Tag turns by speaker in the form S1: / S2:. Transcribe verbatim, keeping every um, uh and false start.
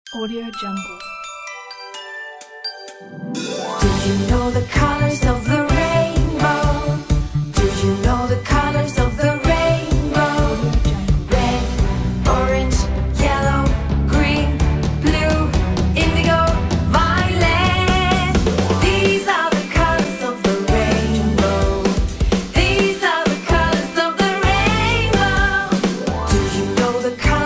S1: Audio Jungle.
S2: Did you know the colors of the rainbow? Did you know the colors of the rainbow? Red, orange, yellow, green, blue, indigo, violet. These are the colors of the rainbow. These are the colors of the rainbow. Did you know the colors